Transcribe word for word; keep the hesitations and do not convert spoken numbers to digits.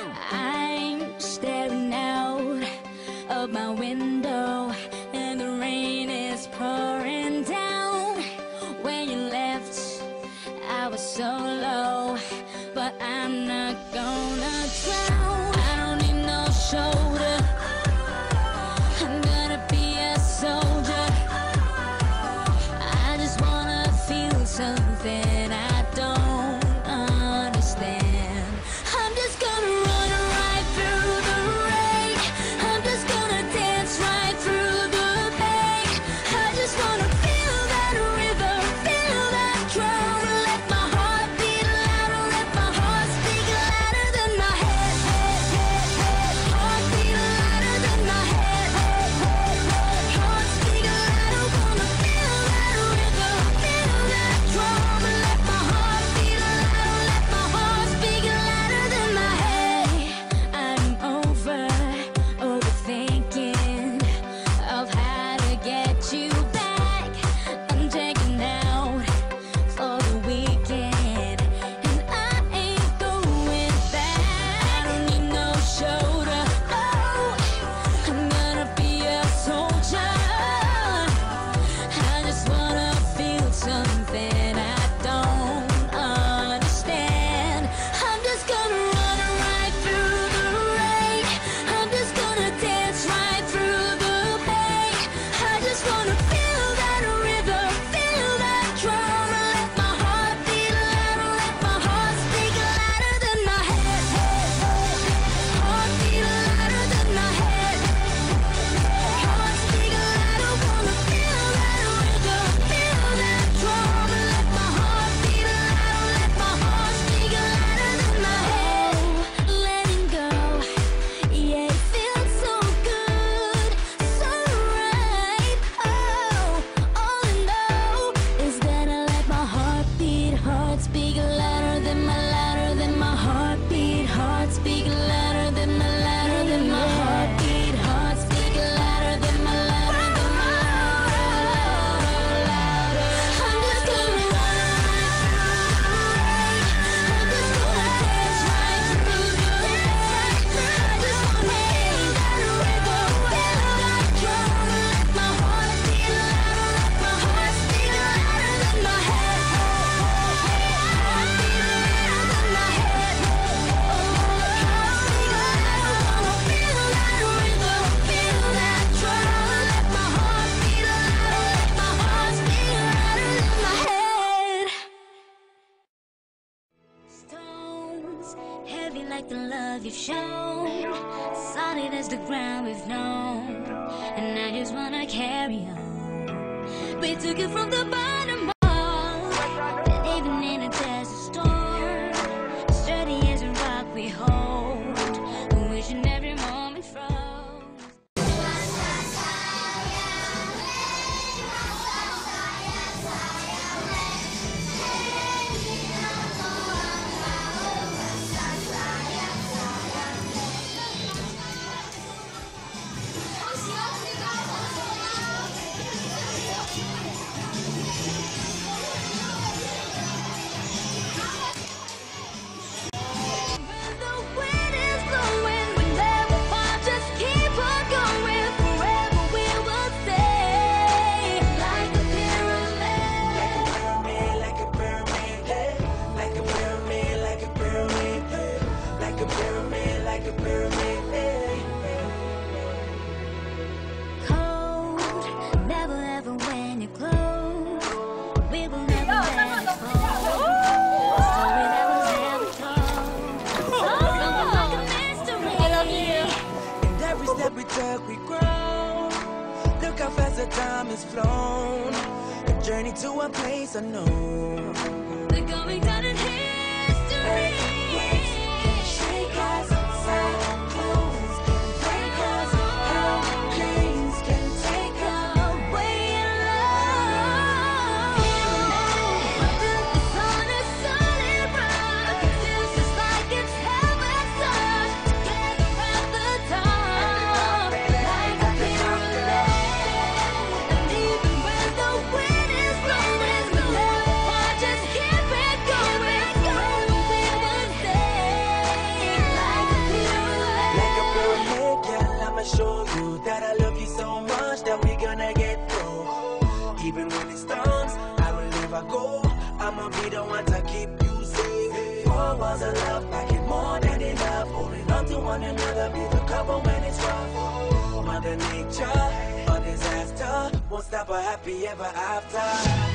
I'm staring out of my window and the rain is pouring down. When you left, I was so low, but I'm not gonna drown. I don't need no shoulder, I'm gonna be a soldier. I just wanna feel something I don't understand. I'm just gonna run right through the rain. I'm just gonna dance right through the pain. I just wanna feel that rhythm, feel that drum. Let my heart beat louder, let my heart speak louder than my head, head, head, head. Heart beat louder than my head, head, head, head. Heart speak louder, wanna feel that rhythm, feel that drum. Let my heart beat louder, let my heart speak louder than my head. I'm over, overthinking of how to get you back. I'm checking out for the weekend, and I ain't going back. I don't need no shoulder, oh, I'm gonna be a soldier. I just wanna feel something I don't understand. I'm just gonna run right through the rain. I'm just gonna dance right through the pain. I just wanna feel that rhythm, feel that drum. Let my heart beat louder, let my heart speak louder than my head, head, head. Heart beat louder than my head. Heart speak louder, wanna feel that rhythm, feel that drum. Let my heart beat louder, let my heart speak louder than my head. Letting go, yeah, it feels so good, so right. Oh, all I know is that I let my heart beat, heart speak louder than my, louder than my heartbeat. Heart speak louder than my, louder than my heartbeat. Heart speak louder than my, louder than my, louder, louder. I'm just gonna run right through the rain. I'm just gonna dance right through the pain. I just wanna feel that rhythm, feel that drum. Let my heart beat louder, let my heart speak louder than my head. Heart beat louder than my head. Oh, heart speak louder, wanna feel that rhythm, feel that drum. Let my heart beat louder, let my heart speak louder than my head. Stones, heavy like the love you've shown, solid as the ground we've known, and I just wanna carry on. We took it from the bottom up, and even in a desert storm, sturdy as a rock we hold, wishing every moment froze. When the wind is blowing, we never fall, just keep on going. Forever we will stay like a pyramid. Like a pyramid, like a pyramid, like a pyramid, like a pyramid, like a pyramid, Cold, never ever when you're close. We will never let it fall. A story that was never told. Something like a mystery. I love you. And every step we take, we grow. Look how fast the time has flown. A journey to a place unknown. We're going down in history. Can't shake us, cyclones can break us. Hurricanes can take us. Away in love. Built this on a solid rock. Feels just like it's heaven touch. Together at the top, like a pyramid. And even when the wind is blowing, we never part, just keep I go, I'ma be the one to keep you safe. Four walls of love, packing more than enough. Holding on to one another, be the cover when it's rough. Mother Nature, a disaster, won't stop a happy ever after.